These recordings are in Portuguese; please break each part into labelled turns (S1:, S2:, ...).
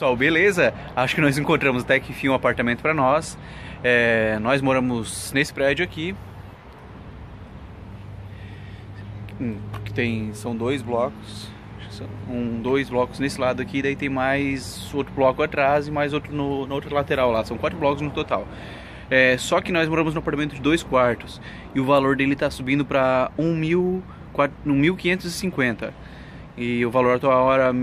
S1: Pessoal, beleza? Acho que nós encontramos até que enfim um apartamento para nós. Nós moramos nesse prédio aqui, que são dois blocos. São dois blocos nesse lado aqui, daí tem mais outro bloco atrás e mais outro no outro lateral lá. São 4 blocos no total. Só que nós moramos num apartamento de 2 quartos e o valor dele está subindo para 1.550. E o valor atual era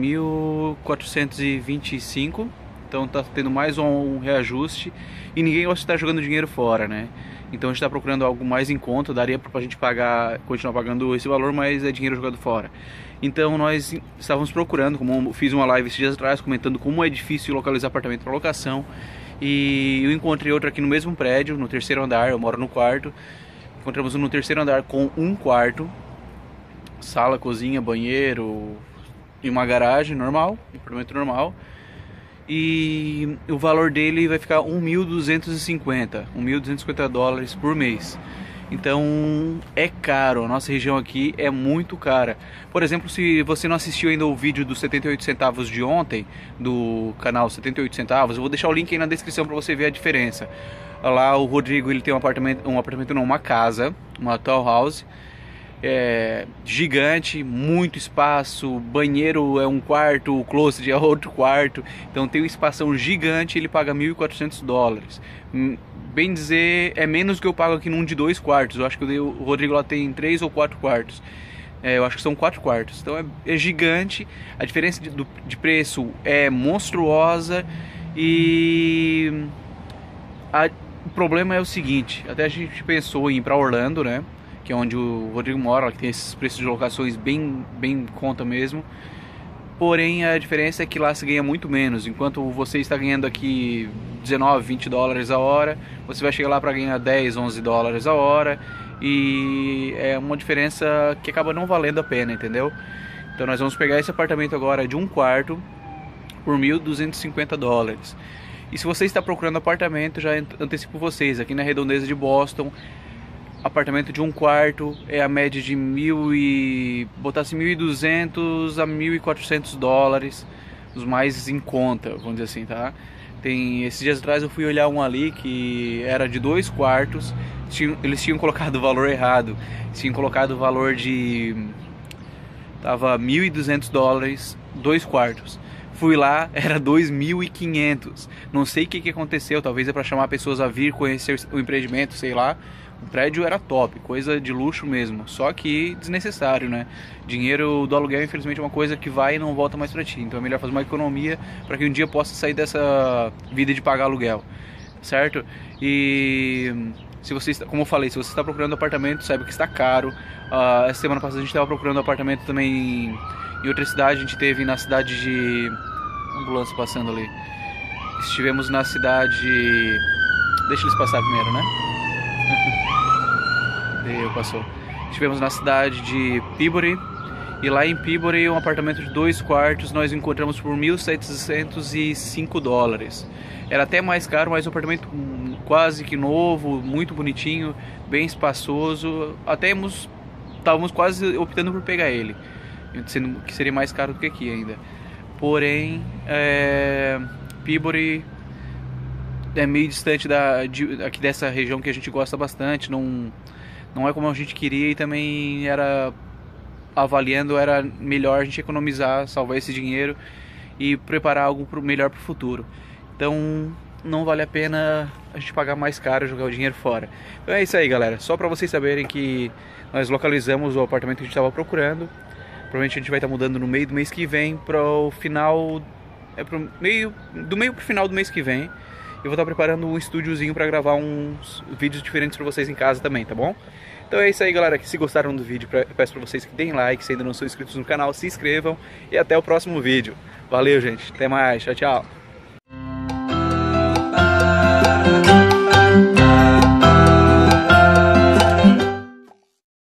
S1: 1.425, então tá tendo mais um reajuste e ninguém gosta de estar jogando dinheiro fora, né? Então a gente está procurando algo mais em conta, daria pra gente continuar pagando esse valor, mas é dinheiro jogado fora. Então nós estávamos procurando, como eu fiz uma live esses dias atrás, comentando como é difícil localizar apartamento para locação. E eu encontrei outro aqui no mesmo prédio, no 3º andar, eu moro no 4º. Encontramos um no 3º andar com 1 quarto. Sala, cozinha, banheiro e uma garagem normal, um apartamento normal. E o valor dele vai ficar 1.250 dólares por mês. Então é caro, a nossa região aqui é muito cara. Por exemplo, se você não assistiu ainda o vídeo dos 78 centavos de ontem, do canal 78 centavos, eu vou deixar o link aí na descrição para você ver a diferença. Lá o Rodrigo, ele tem uma casa, uma townhouse, gigante, muito espaço, banheiro é 1 quarto, o closet é outro quarto, então tem um espação gigante. Ele paga 1.400 dólares, bem dizer, é menos que eu pago aqui num de 2 quartos. Eu acho que o Rodrigo lá tem 3 ou 4 quartos, eu acho que são 4 quartos, então é gigante. A diferença de preço é monstruosa e o problema é o seguinte: até a gente pensou em ir para Orlando, né, que é onde o Rodrigo mora, que tem esses preços de locações bem em conta mesmo. Porém, a diferença é que lá se ganha muito menos. Enquanto você está ganhando aqui 19, 20 dólares a hora, você vai chegar lá para ganhar 10, 11 dólares a hora. E é uma diferença que acaba não valendo a pena, entendeu? Então nós vamos pegar esse apartamento agora de 1 quarto por 1.250 dólares. E se você está procurando apartamento, já antecipo vocês, aqui na redondeza de Boston, apartamento de 1 quarto é a média de 1.200 a 1.400 dólares, os mais em conta, vamos dizer assim, tá? Esses dias atrás eu fui olhar um ali que era de 2 quartos, eles tinham colocado o valor errado, tinham colocado o valor de... tava 1.200 dólares, 2 quartos. Fui lá, era 2.500. Não sei o que aconteceu, talvez é para chamar pessoas a vir conhecer o empreendimento, sei lá. O prédio era top, coisa de luxo mesmo, só que desnecessário, né? Dinheiro do aluguel, infelizmente, é uma coisa que vai e não volta mais pra ti. Então é melhor fazer uma economia para que um dia possa sair dessa vida de pagar aluguel, certo? E se você está, como eu falei, se você está procurando apartamento, saiba que está caro. Essa semana passada a gente estava procurando apartamento também em outra cidade. A gente teve na cidade de... ambulância passando ali. Estivemos na cidade... deixa eles passar primeiro, né? Passou. Estivemos na cidade de Peabody. E lá em Peabody, um apartamento de 2 quartos nós encontramos por 1.705 dólares. Era até mais caro, mas um apartamento quase que novo, muito bonitinho, bem espaçoso. Estávamos quase optando por pegar ele, sendo que seria mais caro do que aqui ainda. Porém, Peabody é meio distante aqui dessa região que a gente gosta bastante. Não é como a gente queria, e também era melhor a gente economizar, salvar esse dinheiro e preparar algo melhor para o futuro. Então não vale a pena a gente pagar mais caro e jogar o dinheiro fora. Então é isso aí, galera, só para vocês saberem que nós localizamos o apartamento que a gente estava procurando. Provavelmente a gente vai estar mudando no meio do mês que vem para o final, do meio pro final do mês que vem. Eu vou estar preparando um estúdiozinho para gravar uns vídeos diferentes para vocês em casa também, tá bom? Então é isso aí, galera, que se gostaram do vídeo, peço para vocês que deem like, se ainda não são inscritos no canal, se inscrevam e até o próximo vídeo. Valeu, gente, até mais, tchau, tchau!